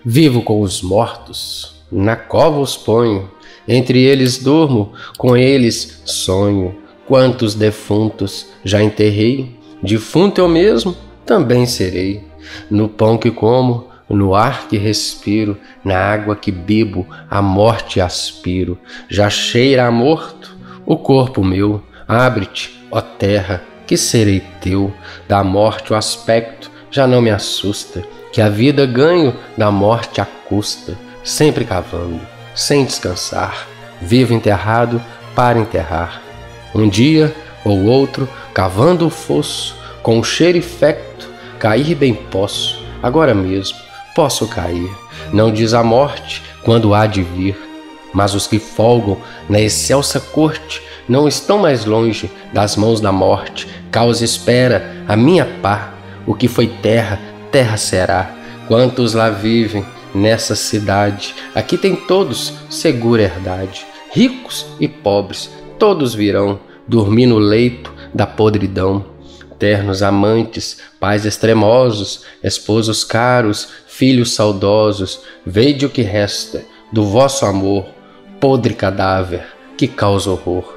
Vivo com os mortos, na cova os ponho, entre eles durmo, com eles sonho. Quantos defuntos já enterrei, defunto eu mesmo também serei. No pão que como, no ar que respiro, na água que bebo, a morte aspiro. Já cheira a morto o corpo meu, abre-te, ó terra, que serei teu. Da morte o aspecto já não me assusta, que a vida ganho da morte à custa, sempre cavando, sem descansar, vivo enterrado para enterrar. Um dia ou outro, cavando o fosso, com o cheiro infecto, cair bem posso, agora mesmo posso cair. Não diz a morte quando há de vir, mas os que folgam na excelsa corte não estão mais longe das mãos da morte. Causa espera a minha pá, o que foi terra, terra será. Quantos lá vivem nessa cidade, aqui tem todos segura herdade. Ricos e pobres, todos virão dormir no leito da podridão. Ternos amantes, pais extremosos, esposos caros, filhos saudosos, vede o que resta do vosso amor, podre cadáver que causa horror.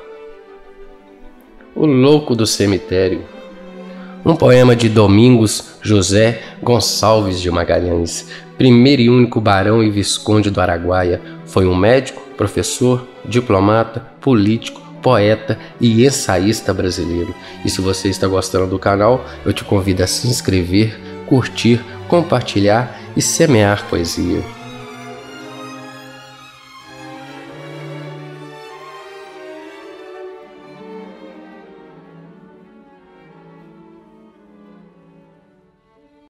O louco do cemitério. Um poema de Domingos José Gonçalves de Magalhães, primeiro e único barão e visconde do Araguaia. Foi um médico, professor, diplomata, político, poeta e ensaísta brasileiro. E se você está gostando do canal, eu te convido a se inscrever, curtir, compartilhar e semear poesia.